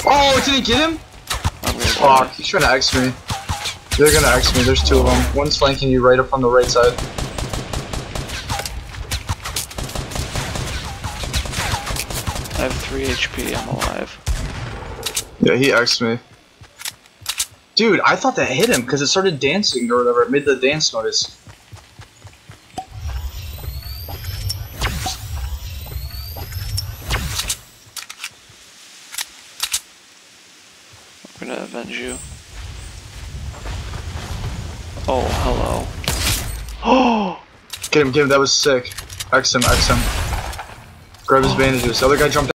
Oh, did he get him? Fuck, he's trying to X me. They're gonna X me, there's two of them. One's flanking you right up on the right side. I have 3 HP, I'm alive. Yeah, he X'd me. Dude, I thought that hit him because it started dancing or whatever. It made the dance noise. I'm gonna avenge you. Oh, hello. Oh! Get him, that was sick. X him. Grab his bandages. The other guy jumped